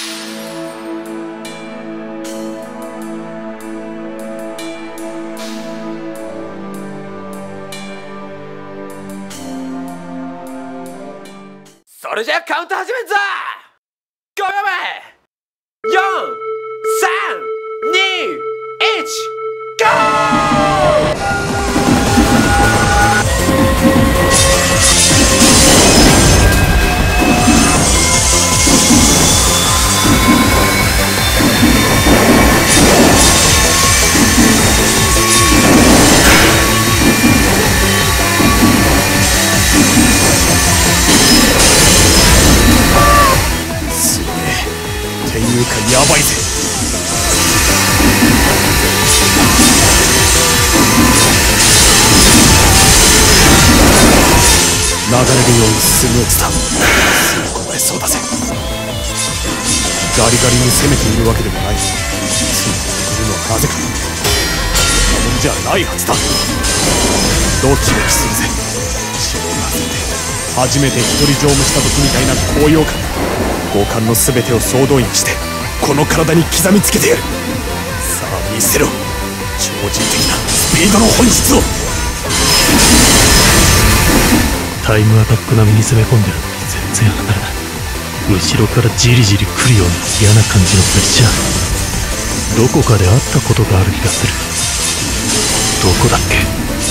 それじゃカウント始めんぞ。5秒前、4、3、2、1、ゴー。 天遊界やばいぜ。流れるようにスムーズだ。吸い込まれそうだぜ。ガリガリに攻めているわけでもない。ついてくるのはなぜか。そんなもんじゃないはずだ。ドキドキするぜ。血を混ぜて初めて一人乗務した時みたいな高揚感。五感の全てを総動員してこの体に刻みつけてやる。さあ見せろ、超人的なスピードの本質を。 タイムアタック並みに攻め込んでるのに全然離れない。後ろからじりじり来るような嫌な感じのプレッシャー。どこかで会ったことがある気がする。どこだっけ。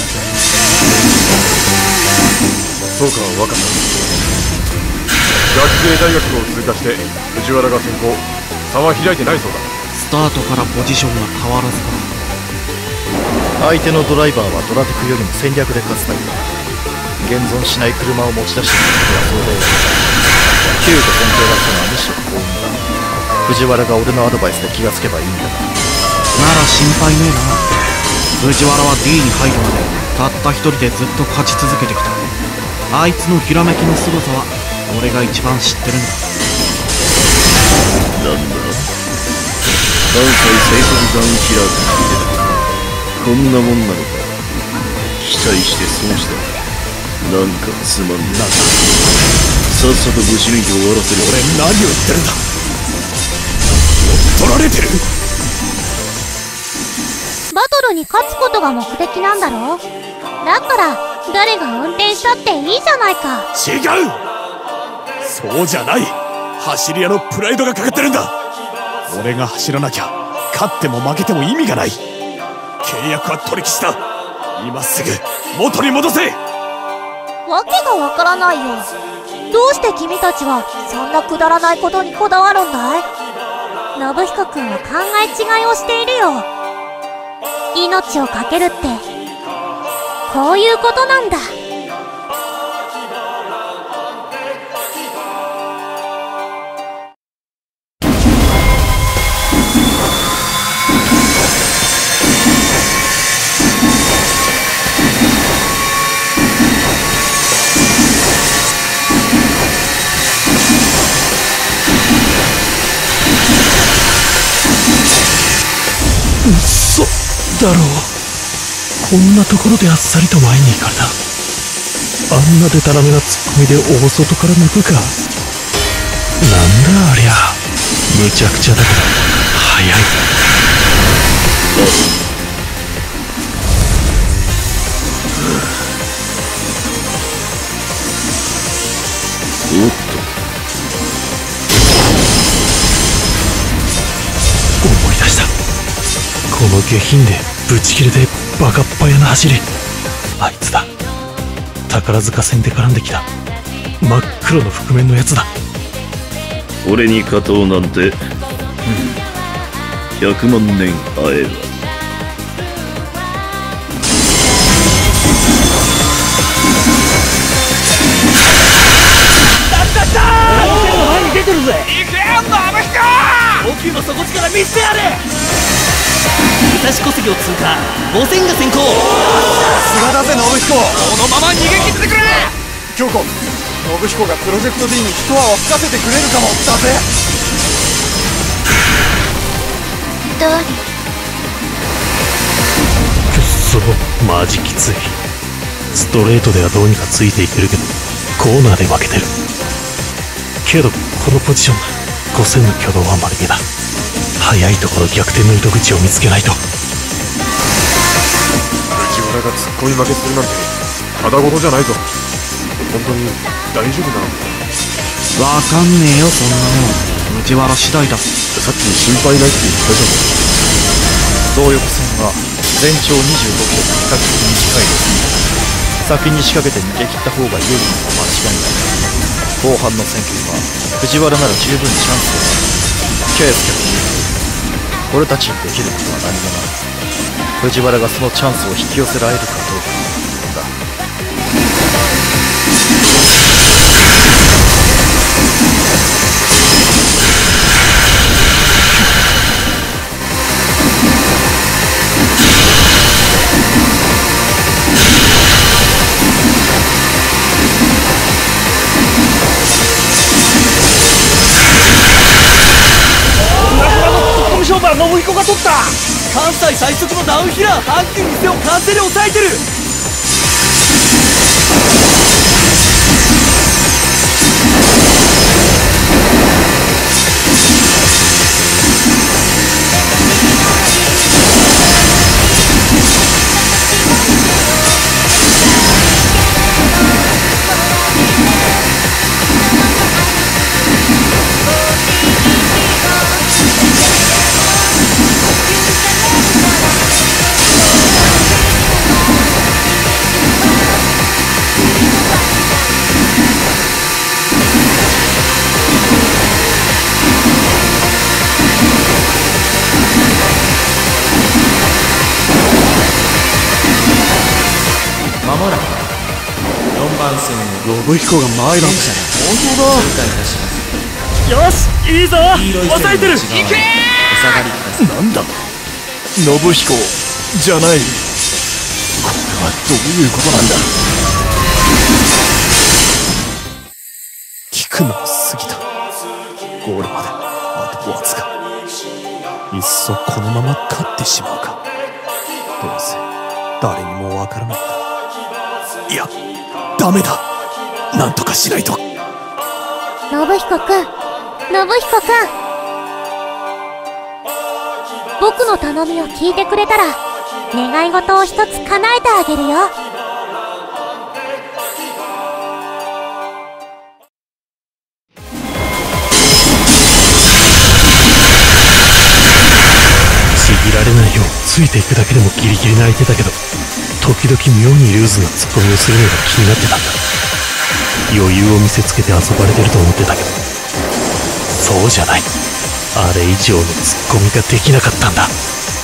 そうか、分かった。学芸大学を通過して藤原が先行。差は開いてないそうだ。 スタートからポジションが変わらずか。 相手のドライバーはドラテクよりも戦略で勝つタイプだ。現存しない車を持ち出していることは想定だ。急と尊敬だったのはむしろ幸運だ。藤原が俺のアドバイスで気がつけばいいんだが。 なら心配ねえな。藤原は D に入るまでたった一人でずっと勝ち続けてきた。あいつのひらめきの凄さは俺が一番知ってるんだ。 なんだ、関西聖国ガンキラーズってこんなもんなのか。期待して損した。なんかつまんねえ。さっさとぶち抜いて終わらせる。 俺何を言ってるんだ。取られてる。 バトルに勝つことが目的なんだろ。だから誰が運転したっていいじゃないか。 違う、そうじゃない。走り屋のプライドがかかってるんだ。俺が走らなきゃ勝っても負けても意味がない。契約は取り消した。今すぐ元に戻せ。 わけがわからないよ。どうして君たちはそんなくだらないことにこだわるんだい。信彦君は考え違いをしているよ。命を懸けるってこういうことなんだ。 嘘だろう。こんなところであっさりと前に行かれた。あんなデタラメなツッコミで大外から抜くか。なんだありゃ。むちゃくちゃだけど速い。 おっと、 思い出した。この下品でブチ切れでバカっ早な走り。あいつだ。宝塚戦で絡んできた真っ黒の覆面のやつだ。 俺に勝とうなんて、100万年会えば。 前に出てるぜ。行けよ、信彦。大きいの底力見せてやれ。武蔵小関を通過。母船が先行。 さすがだぜ信彦。 このまま逃げ切ってくれ。 京子、信彦がプロジェクト D に一泡吹かせてくれるかもだぜ。 誰？ くっそマジきつい。ストレートではどうにかついていってるけどコーナーで負けてる。けどこのポジション越せぬ挙動は丸毛だ。早いところ逆転の糸口を見つけないと。 藤原が突っ込み負けするなんてただごとじゃないぞ。本当に大丈夫なのか。 わかんねえよ、そんなの。藤原次第だ。 さっき心配ないって言ったじゃん。 東横線は全長25キロと比較的短いです。先に仕掛けて逃げ切った方が有利なのは間違いない。後半の戦況は藤原なら十分チャンスがある。圭介と俺たちにできることは何もない。藤原がそのチャンスを引き寄せられるかどうかだ。 勝負は信彦が取った。関西最速のダウンヒラーハンキ店を完全に抑えてる。 まもなく4番線の信彦が前だ。 本当だ。通過いたします。 よし、いいぞ、抑えてる。いけー。 お下がりください。 なんだ信彦じゃない。これはどういうことなんだ。聞くのも過ぎた。ゴールまであとわずか。いっそこのまま勝ってしまうか。どうせ誰にもわからないんだ。いや、ダメだ。なんとかしないと。 信彦くん、僕の頼みを聞いてくれたら願い事を一つ叶えてあげるよ。 ちぎられないようついていくだけでもギリギリ泣いてたけど、時々妙にルーズなツッコミをするのが気になってたんだ。余裕を見せつけて遊ばれてると思ってたけど、そうじゃない。あれ以上のツッコミができなかったんだ。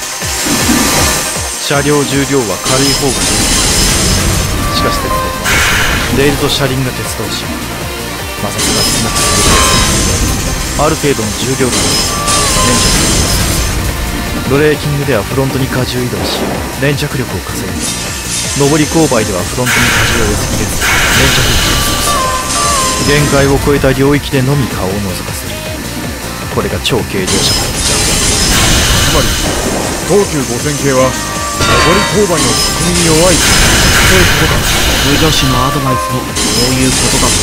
車両重量は軽い方がいい。しかし鉄道はレールと車輪が鉄道し、摩擦が少なくなり、ある程度の重量が粘着力をする。ブレーキングではフロントに荷重移動し粘着力を稼ぐ。上り勾配ではフロントに荷重を寄せきれず粘着力を不足する。限界を超えた領域でのみ顔を覗かせる。これが超軽量車体のジャンプ。 つまり東急5000系は上り勾配のツッコミに弱い。そういうことか。 無女子のアドバイスもそういうことだった。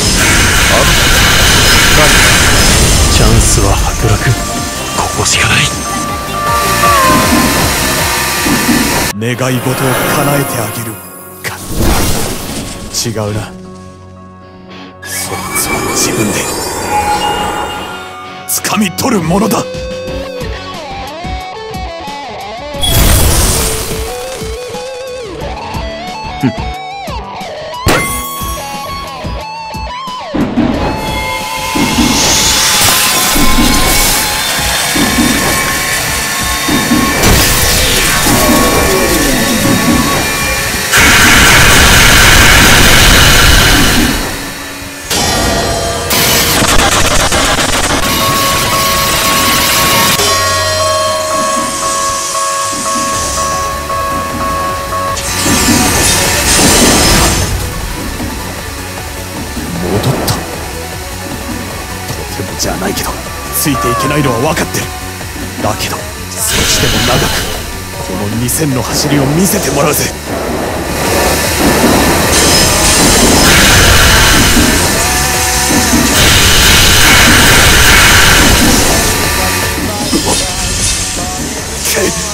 チャンスは剥落。ここしかない。 願い事を叶えてあげるか。違うな。そいつは自分で掴み取るものだ。じゃないけどついていけないのは分かってる。だけど少しでも長くこの2000の走りを見せてもらうぜ。 せ